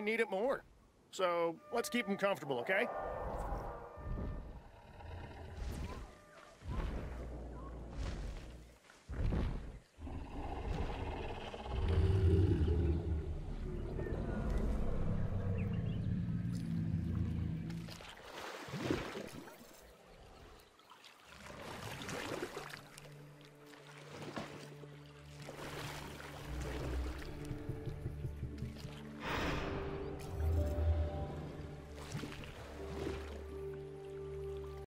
may need it more. So let's keep them comfortable, okay?